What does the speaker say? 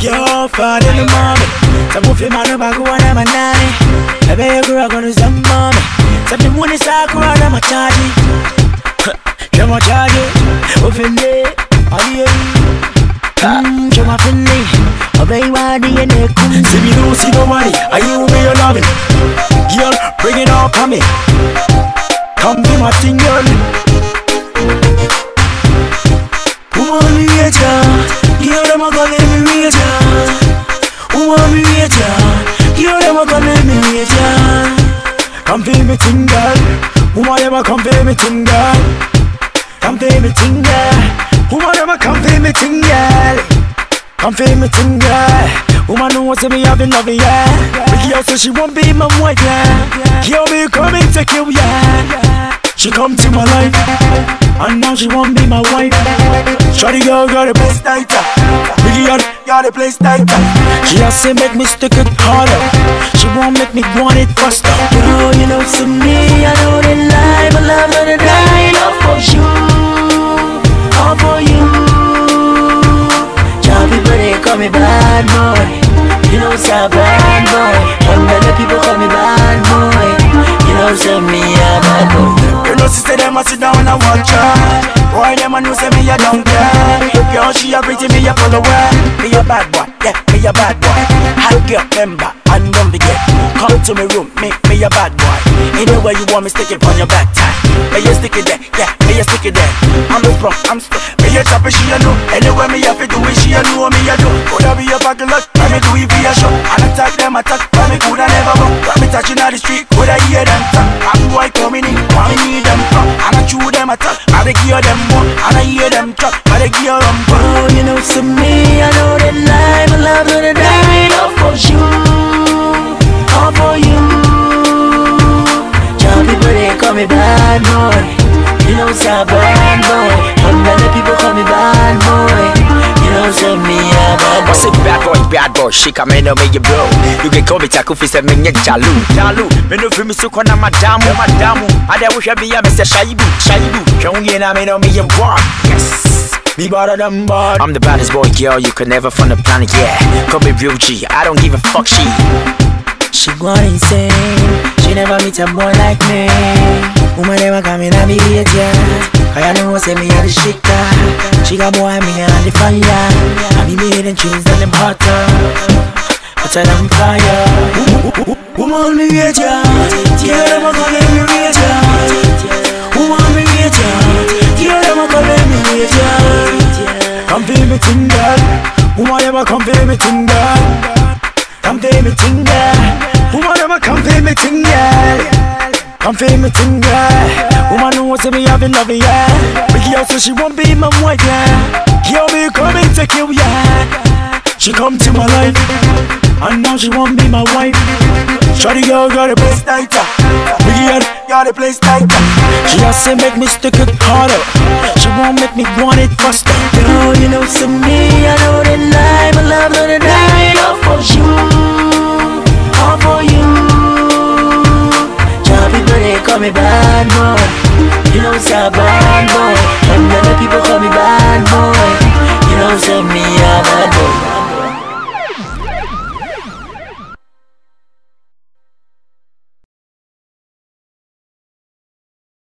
Girl, far in the moment. Some of them are the bag one of my nanny. I bet you girl gonna some mommy. Some of them want to start crying, I'm a charge. Come on, charge it. Offended. Are you? Come on, friendly. Obey what the end. See me don't see nobody. Are you me or loving? Girl, bring it all, come in. Come be my thing, girl. Who want me at ya? Girl, I'm gonna let me reach ya. Who want me at ya? Girl, I'm gonna let me reach ya. Come feel me thing, girl. Who want ever come feel me thing, girl? Come feel me thing, girl. Who want ever come feel me thing, girl? Come feel me thing, girl. Woman know what's me, I've been loving, yeah. But girl says she won't be my wife, yeah. Girl be coming to kill, yeah. She come to my life, and now she won't be my wife. Shawty girl got a place tighter. Biggie got a place tighter. She has to make me stick it harder. She won't make me want it faster. Girl, you know to me, I know they lie, but love not a die. Love for you, all for you. Job people they call me bad boy. You know it's a bad boy. And many people call me bad boy. You know say me a bad boy. You know sister them a sit down and watch her. Boy them a know say me a don't care. Girl she a pretty me a follower. Me a bad boy, yeah, me a bad boy. Hot girl member and don't forget. Come to me room, make me a bad boy. Anywhere you want me stick it on your back time. Me a stick it there, yeah, me a stick it there. I'm the front, I'm stuck. Me a chop it, she a know. Anywhere me have to do it, she a know me a do. Coulda be a pocket lot, let me do it via shot. And attack them, attack, but me coulda never go. Got me touching on the street, coulda hear them talk. I'm boy coming in, why me need them talk. And I chew them attack, I dey hear them more. And I hear them talk, I dey hear them talk. Oh, you know to me, I know that lie, but love to the die. Love for you, all for you. Young people they call me bad boy. You know it's a bad boy. And many people call me bad boy. You know say me a bad boy. I say bad boy, she come in and make you blow. You can call me Taku Fist and me Jalu. Me no feel me so kona madamu. I dey wish I be a Mr. Shaibu. Showing you na me no me and walk. Yes. Me better than bad. I'm the baddest boy, girl. You could never find a planet, yeah. Call me real G. I don't give a fuck. She gone insane. She never meet a boy like me. Woman never come in and be here, yeah. I know say me a the shaker. She got boy me on the fire. I be made and chains and them hotter. Hotter than fire. Woman me here, yeah. Girl, never come in me here, yeah. Woman me here, yeah. Girl, never come in me here, yeah. Come feel me thing, girl. Woman never come feel me thing, girl. Come feel me thing, girl. Woman never come feel me thing, girl. Come feel me thing, girl. Woman knows that me have been loving, yeah. But girl so she won't be my wife, yeah. Girl me coming to kill, yeah. She come to my life, and now she won't be my wife. Shawty girl got a place tighter. Biggie got a place tighter. She has to make me stick it harder. She won't make me want it faster. Girl, you know to me, I know that lie, but love not a die. Love for you, all for you. Job people they call me bad boy. You know it's a bad